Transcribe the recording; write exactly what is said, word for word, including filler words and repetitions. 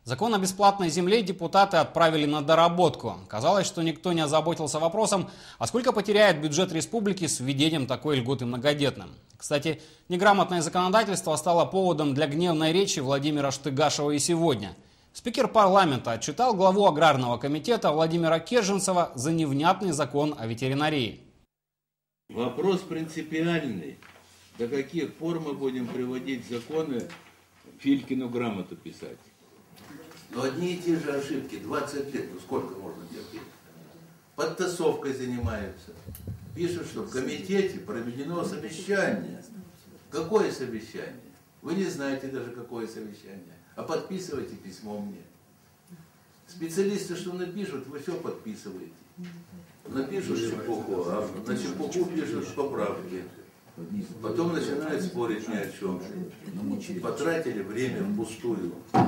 Закон о бесплатной земле депутаты отправили на доработку. Казалось, что никто не озаботился вопросом, а сколько потеряет бюджет республики с введением такой льготы многодетным. Кстати, неграмотное законодательство стало поводом для гневной речи Владимира Штыгашева и сегодня. Спикер парламента отчитал главу аграрного комитета Владимира Керженцева за невнятный закон о ветеринарии. Вопрос принципиальный. До каких пор мы будем приводить законы, Филькину грамоту писать? Но одни и те же ошибки, двадцать лет, ну сколько можно терпеть? Подтасовкой занимаются. Пишут, что в комитете проведено совещание. Какое совещание? Вы не знаете даже, какое совещание. А подписывайте письмо мне. Специалисты что напишут, вы все подписываете. Напишут чепуху, а на чепуху пишут поправки. Потом начинают спорить ни о чем. Потратили время впустую.